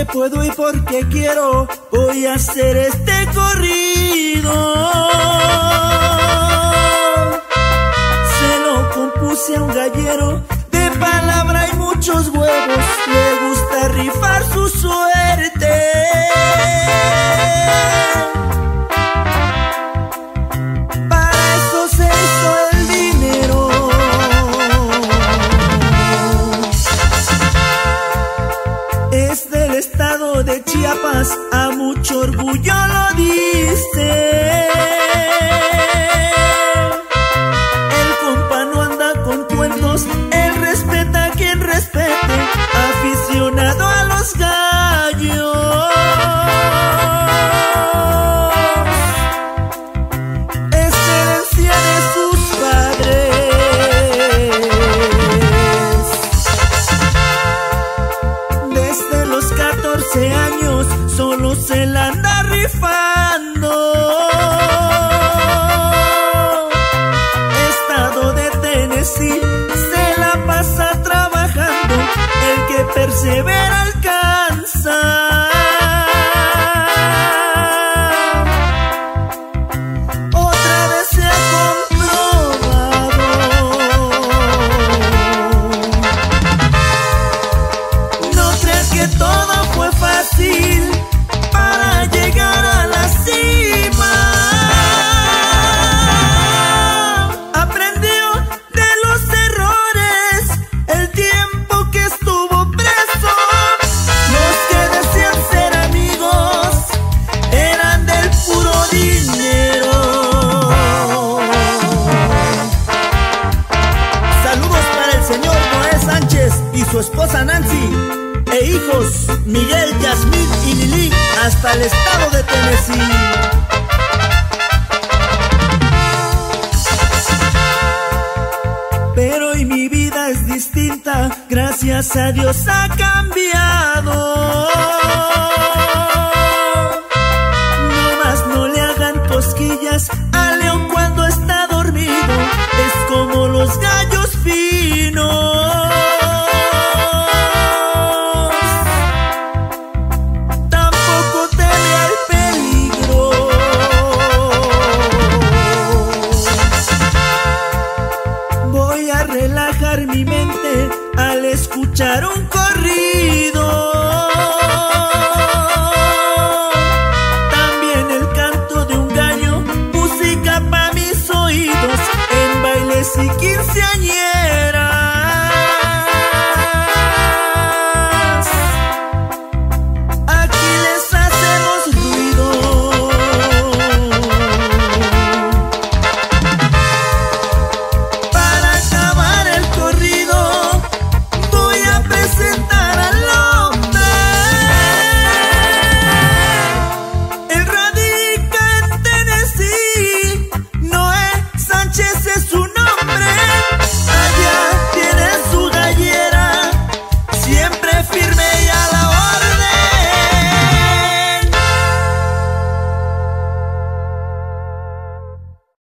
puedo y porque quiero voy a hacer este corrido. Se lo compuse a un gallero de palabra y muchos huevos, le gusta rifar su suerte. Para eso se hizo el dinero. Es del estado de Chiapas, a mucho orgullo lo dice. El compa no anda con cuentos, él respeta a quien respete, aficionado a los gallos. Es herencia de sus padres. Desde los 14 años solo se la anda rifando. Estado de Tennessee, se la pasa trabajando, el que persevera alcanza. Otra vez se ha comprobado. No creas que todo fue fácil para llegar a la cima. Aprendió de los errores el tiempo que estuvo preso. Los que decían ser amigos eran del puro dinero. Saludos para el señor Noé Sánchez y su esposa Nancy, e hijos Miguel, Yasmín y Lili, hasta el estado de Tennessee. Pero hoy mi vida es distinta, gracias a Dios ha cambiado. No más no le hagan cosquillas al león cuando está dormido, es como los gallos finos. Tampoco teme al peligro. Voy a relajar mi mente al escuchar un corrido. También el canto de un gallo, música pa' mis oídos, en bailes y quinceañeras.